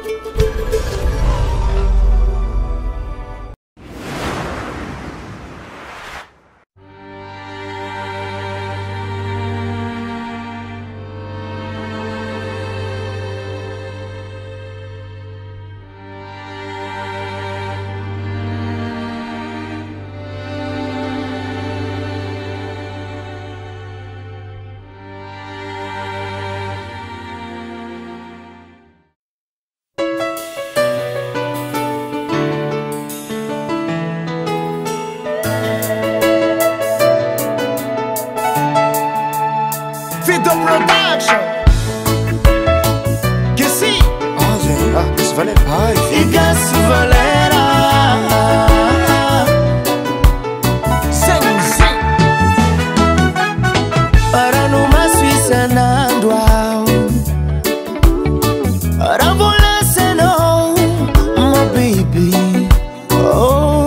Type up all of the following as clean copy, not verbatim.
Fido Production. Que sim? Gas Valera. E Gas Valera. Sim. Para numa Suíça nandual. Para volar senão, my baby. Oh,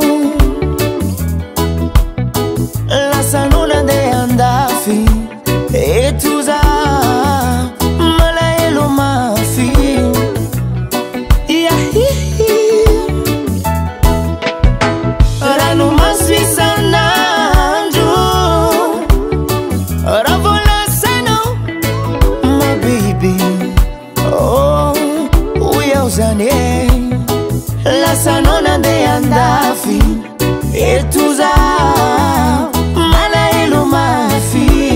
la sanuna de andafi. E tu za malaelo mafi. Ora numa Suíça nandu. Ora vola seno, my baby. Oh, uya uzane. La sanona de andafi. E tu za malaelo mafi.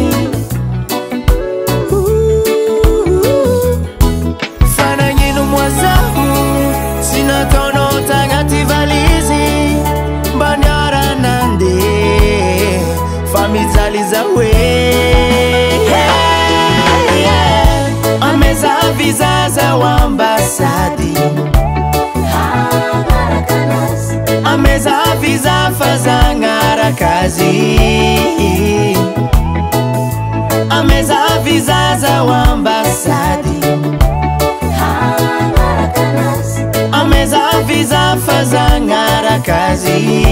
Sinatono tangati valizi Banyara nande Famizaliza we Ameza vizaza wambasadi Ameza viza fazangara kazi Ameza vizaza wambasadi Ameza visa fazangara kazi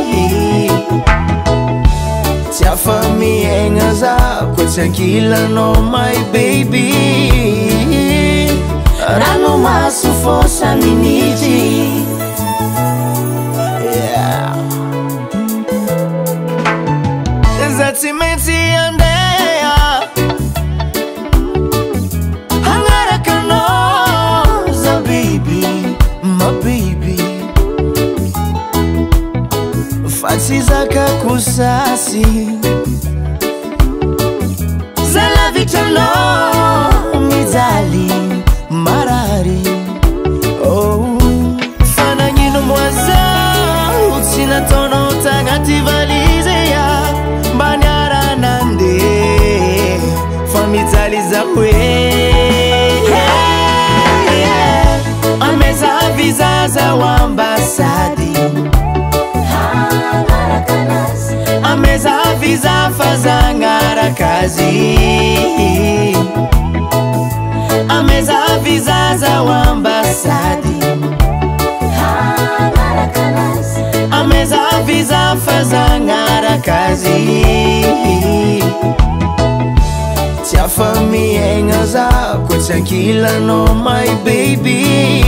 Tia famille ngaza Kwa tranquila no my baby Rano masu fosa miniji Yeah Zati menti andea Hangara kanoza baby my baby Fatiza kakusasi Zala vitalo Mizali Marari Oh Fana ngino mwaza Utsina tono tangati valize ya Banyara nande Famizali za we Ameza vizaza wambasadi Ameza viza fazangara kazi Ameza vizaza wambasadi Ameza viza fazangara kazi Tia famille ngaza Kwa tranquila no my baby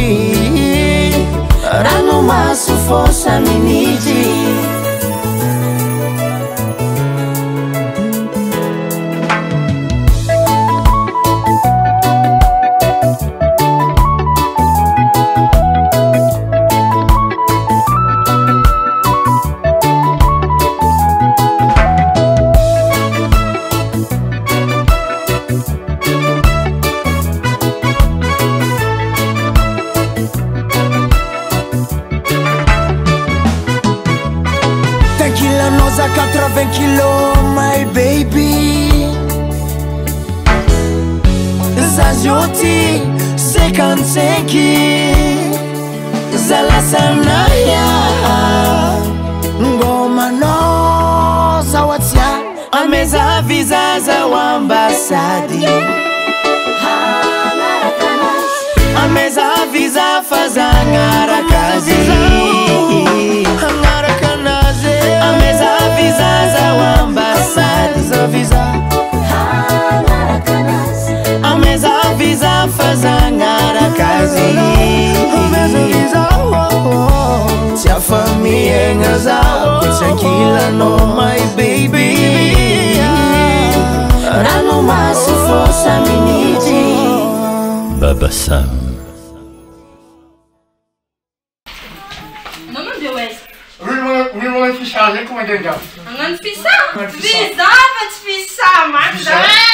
Rano masu fosa miniji Za 80 kilos, my baby. Zazioti 55 Zala sanaya Ngoma no zawatia Ameza vizaza wambasadi Ameza viza fazangara kazi Ameza vizaza wambasadi Ameza viza fazangara kazi kilanao my baby ranomaso fosa minity Baba Sam. Naman di Wes? Uli mo fiscal, como é que é? Angan fisa? Fisa, mas fisa, Magda.